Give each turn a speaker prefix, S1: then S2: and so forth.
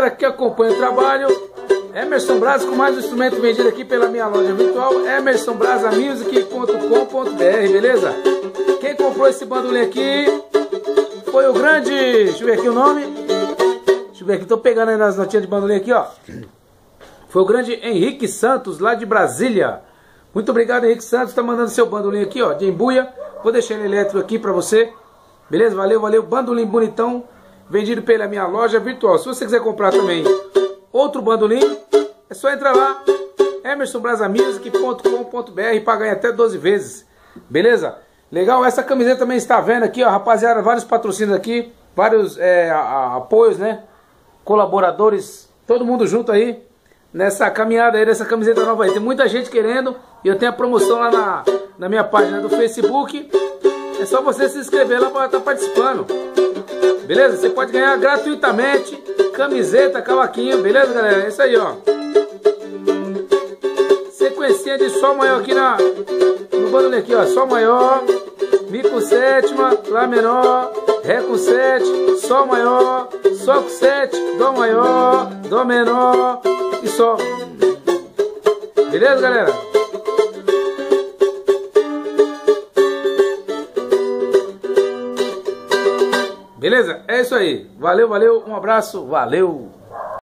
S1: Que acompanha o trabalho, Emerson Brasa com mais um instrumento vendido aqui pela minha loja virtual, emersonbrasamusic.com.br, beleza? Quem comprou esse bandolim aqui foi o grande, deixa eu ver aqui o nome, deixa eu ver aqui, tô pegando aí nas notinhas de bandolim aqui, ó. Foi o grande Henrique Santos, lá de Brasília. Muito obrigado, Henrique Santos, tá mandando seu bandolim aqui, ó, de embuia. Vou deixar ele elétrico aqui pra você, beleza? Valeu, valeu, bandolim bonitão, vendido pela minha loja virtual. Se você quiser comprar também outro bandolim, é só entrar lá, emersonbrasamusic.com.br, para ganhar até 12 vezes, beleza? Legal, essa camiseta também está vendo aqui, ó, rapaziada, vários patrocínios aqui, vários apoios, né? Colaboradores, todo mundo junto aí, nessa caminhada aí, dessa camiseta nova aí. Tem muita gente querendo, e eu tenho a promoção lá na minha página do Facebook. É só você se inscrever lá para estar participando. Beleza? Você pode ganhar gratuitamente camiseta, cavaquinho, beleza, galera? É isso aí, ó. Sequencinha de Sol maior aqui no bandolim aqui, ó. Sol maior, Mi com sétima, Lá menor, Ré com 7, Sol maior, Sol com 7, Dó maior, Dó menor e Sol. Beleza, galera? Beleza? É isso aí. Valeu, valeu. Um abraço. Valeu.